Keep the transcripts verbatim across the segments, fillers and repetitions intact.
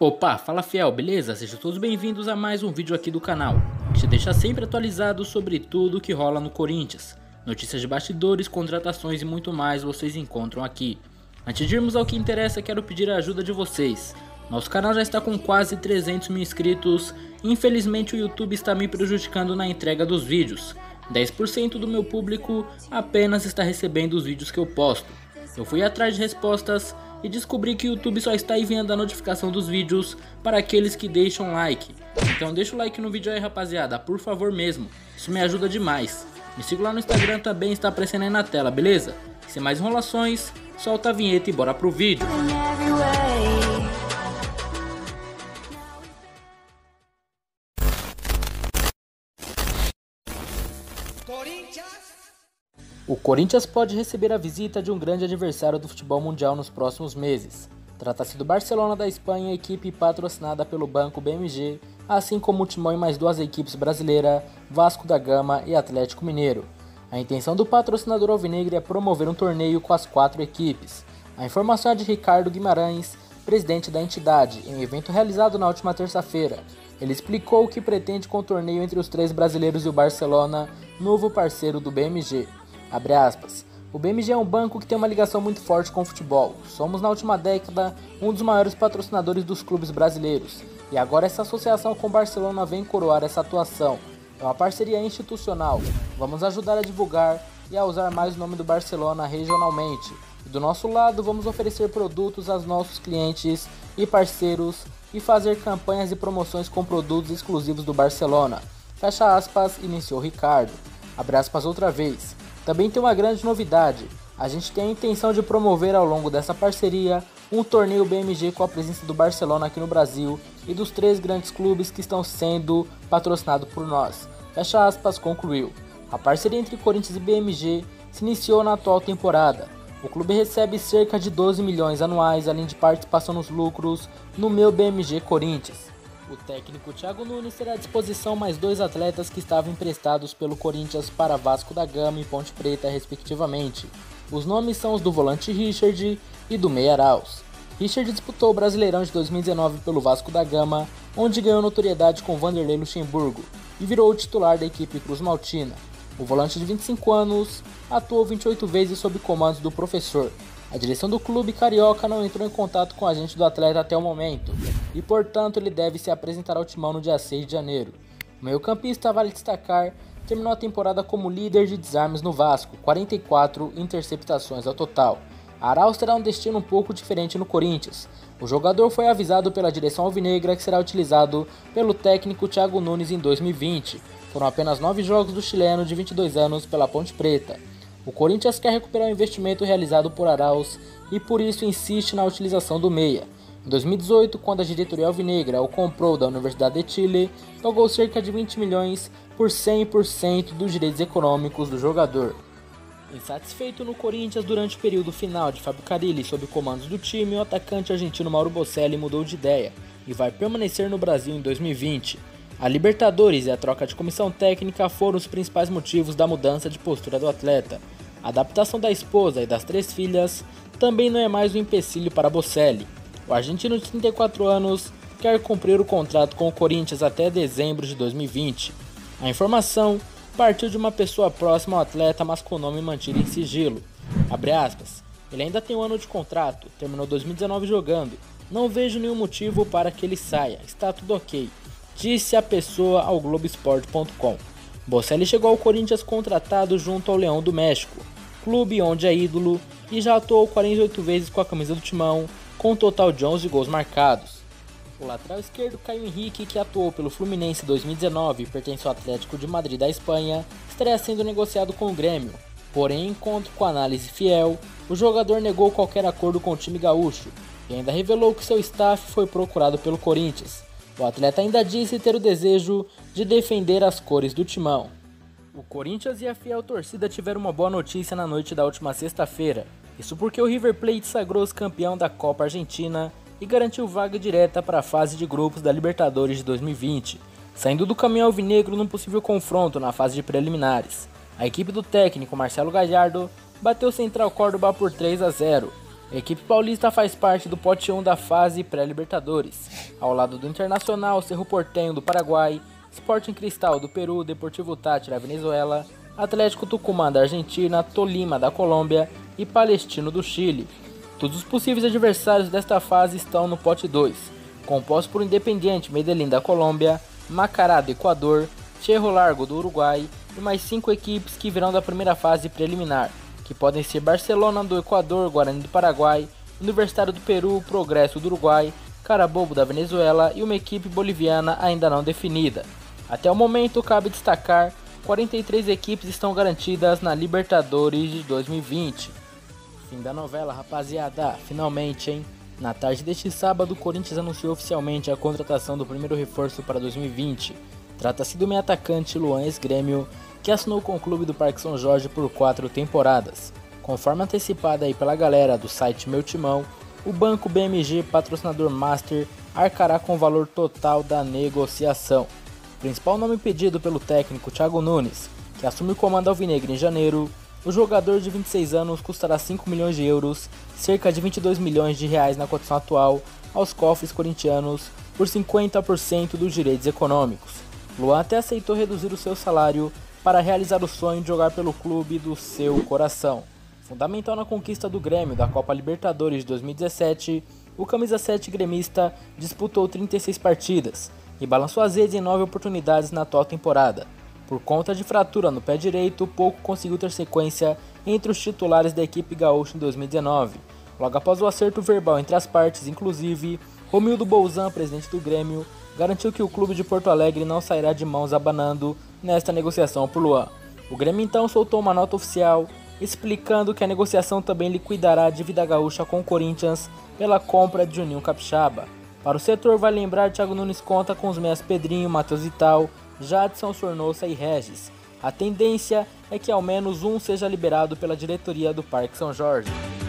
Opa, fala fiel, beleza? Sejam todos bem-vindos a mais um vídeo aqui do canal, que te deixa sempre atualizado sobre tudo que rola no Corinthians. Notícias de bastidores, contratações e muito mais vocês encontram aqui. Antes de irmos ao que interessa, quero pedir a ajuda de vocês. Nosso canal já está com quase trezentos mil inscritos e infelizmente o YouTube está me prejudicando na entrega dos vídeos. dez por cento do meu público apenas está recebendo os vídeos que eu posto. Eu fui atrás de respostas e descobri que o YouTube só está enviando a notificação dos vídeos para aqueles que deixam like. Então deixa o like no vídeo aí, rapaziada, por favor mesmo, isso me ajuda demais. Me siga lá no Instagram também, está aparecendo aí na tela, beleza? Sem mais enrolações, solta a vinheta e bora pro vídeo. O Corinthians pode receber a visita de um grande adversário do futebol mundial nos próximos meses. Trata-se do Barcelona da Espanha, equipe patrocinada pelo banco B M G, assim como o Timão e mais duas equipes brasileiras, Vasco da Gama e Atlético Mineiro. A intenção do patrocinador alvinegro é promover um torneio com as quatro equipes. A informação é de Ricardo Guimarães, presidente da entidade, em um evento realizado na última terça-feira. Ele explicou o que pretende com o torneio entre os três brasileiros e o Barcelona, novo parceiro do B M G. Abre aspas. O B M G é um banco que tem uma ligação muito forte com o futebol. Somos na última década um dos maiores patrocinadores dos clubes brasileiros. E agora essa associação com o Barcelona vem coroar essa atuação. É uma parceria institucional. Vamos ajudar a divulgar e a usar mais o nome do Barcelona regionalmente. E do nosso lado vamos oferecer produtos aos nossos clientes e parceiros e fazer campanhas e promoções com produtos exclusivos do Barcelona. Fecha aspas, iniciou Ricardo. Abre aspas outra vez. Também tem uma grande novidade, a gente tem a intenção de promover ao longo dessa parceria um torneio B M G com a presença do Barcelona aqui no Brasil e dos três grandes clubes que estão sendo patrocinados por nós. Fecha aspas, concluiu. A parceria entre Corinthians e B M G se iniciou na atual temporada. O clube recebe cerca de doze milhões anuais, além de participação nos lucros no meu B M G Corinthians. O técnico Thiago Nunes terá à disposição mais dois atletas que estavam emprestados pelo Corinthians para Vasco da Gama e Ponte Preta, respectivamente. Os nomes são os do volante Richard e do meia Arauz. Richard disputou o Brasileirão de dois mil e dezenove pelo Vasco da Gama, onde ganhou notoriedade com Vanderlei Luxemburgo e virou o titular da equipe Cruz Maltina. O volante de vinte e cinco anos atuou vinte e oito vezes sob comandos do professor. A direção do clube carioca não entrou em contato com o agente do atleta até o momento, e portanto ele deve se apresentar ao Timão no dia seis de janeiro. O meio-campista, vale destacar, terminou a temporada como líder de desarmes no Vasco, quarenta e quatro interceptações ao total. Arauz terá um destino um pouco diferente no Corinthians. O jogador foi avisado pela direção alvinegra que será utilizado pelo técnico Thiago Nunes em dois mil e vinte. Foram apenas nove jogos do chileno de vinte e dois anos pela Ponte Preta. O Corinthians quer recuperar o investimento realizado por Arauz e por isso insiste na utilização do meia. Em dois mil e dezoito, quando a diretoria alvinegra o comprou da Universidade de Chile, pagou cerca de vinte milhões por cem por cento dos direitos econômicos do jogador. Insatisfeito no Corinthians durante o período final de Fábio Carille sob comandos do time, o atacante argentino Mauro Bocelli mudou de ideia e vai permanecer no Brasil em dois mil e vinte. A Libertadores e a troca de comissão técnica foram os principais motivos da mudança de postura do atleta. A adaptação da esposa e das três filhas também não é mais um empecilho para Bocelli. O argentino de trinta e quatro anos quer cumprir o contrato com o Corinthians até dezembro de dois mil e vinte. A informação partiu de uma pessoa próxima ao atleta, mas com o nome mantido em sigilo. Abre aspas. Ele ainda tem um ano de contrato, terminou dois mil e dezenove jogando. Não vejo nenhum motivo para que ele saia, está tudo ok, disse a pessoa ao Globoesporte ponto com. Bocelli chegou ao Corinthians contratado junto ao Leão do México, clube onde é ídolo, e já atuou quarenta e oito vezes com a camisa do Timão, com um total de onze gols marcados. O lateral esquerdo Caio Henrique, que atuou pelo Fluminense em dois mil e dezenove e pertence ao Atlético de Madrid da Espanha, estaria sendo negociado com o Grêmio. Porém, em encontro com a análise fiel, o jogador negou qualquer acordo com o time gaúcho e ainda revelou que seu staff foi procurado pelo Corinthians. O atleta ainda disse ter o desejo de defender as cores do Timão. O Corinthians e a fiel torcida tiveram uma boa notícia na noite da última sexta-feira. Isso porque o River Plate sagrou-se campeão da Copa Argentina e garantiu vaga direta para a fase de grupos da Libertadores de dois mil e vinte, saindo do caminho alvinegro num possível confronto na fase de preliminares. A equipe do técnico Marcelo Gallardo bateu o Central Córdoba por três a zero. A equipe paulista faz parte do pote um da fase pré-Libertadores, ao lado do Internacional, Cerro Porteño do Paraguai, Sporting Cristal do Peru, Deportivo Táchira da Venezuela, Atlético Tucumã da Argentina, Tolima da Colômbia e Palestino do Chile. Todos os possíveis adversários desta fase estão no pote dois, composto por Independiente Medellín da Colômbia, Macará do Equador, Cerro Largo do Uruguai e mais cinco equipes que virão da primeira fase preliminar, que podem ser Barcelona do Equador, Guarani do Paraguai, Universitário do Peru, Progresso do Uruguai, Carabobo da Venezuela e uma equipe boliviana ainda não definida. Até o momento, cabe destacar, quarenta e três equipes estão garantidas na Libertadores de dois mil e vinte. Fim da novela, rapaziada, finalmente, hein? Na tarde deste sábado, o Corinthians anunciou oficialmente a contratação do primeiro reforço para dois mil e vinte. Trata-se do meio atacante Luan ex-Grêmio, que assinou com o clube do Parque São Jorge por quatro temporadas. Conforme antecipada aí pela galera do site Meu Timão, o banco B M G, patrocinador master, arcará com o valor total da negociação. O principal nome pedido pelo técnico Thiago Nunes, que assume o comando alvinegro em janeiro, o jogador de vinte e seis anos custará cinco milhões de euros, cerca de vinte e dois milhões de reais na cotação atual, aos cofres corintianos por cinquenta por cento dos direitos econômicos. Luan até aceitou reduzir o seu salário para realizar o sonho de jogar pelo clube do seu coração. Fundamental na conquista do Grêmio da Copa Libertadores de dois mil e dezessete, o camisa sete gremista disputou trinta e seis partidas e balançou as redes em nove oportunidades na atual temporada. Por conta de fratura no pé direito, pouco conseguiu ter sequência entre os titulares da equipe gaúcha em dois mil e dezenove. Logo após o acerto verbal entre as partes, inclusive, Romildo Bolzan, presidente do Grêmio, garantiu que o clube de Porto Alegre não sairá de mãos abanando nesta negociação por Luan. O Grêmio então soltou uma nota oficial explicando que a negociação também liquidará a dívida gaúcha com o Corinthians pela compra de Juninho Capixaba. Para o setor, vai lembrar, Thiago Nunes conta com os meias Pedrinho, Matheus Vital, Jadson, Sornosa e Regis. A tendência é que ao menos um seja liberado pela diretoria do Parque São Jorge.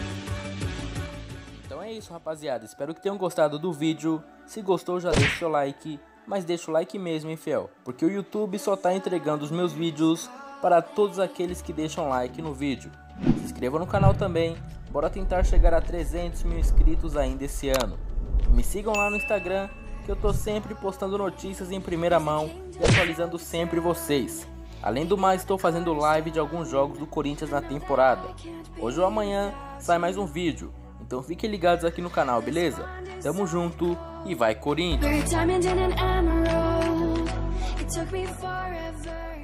Então é isso, rapaziada, espero que tenham gostado do vídeo. Se gostou, já deixa o seu like, mas deixa o like mesmo, hein, fiel, porque o YouTube só tá entregando os meus vídeos para todos aqueles que deixam like no vídeo. Se inscreva no canal também, bora tentar chegar a trezentos mil inscritos ainda esse ano. Me sigam lá no Instagram, que eu tô sempre postando notícias em primeira mão e atualizando sempre vocês. Além do mais, estou fazendo live de alguns jogos do Corinthians na temporada. Hoje ou amanhã sai mais um vídeo, então fiquem ligados aqui no canal, beleza? Tamo junto e vai Corinthians!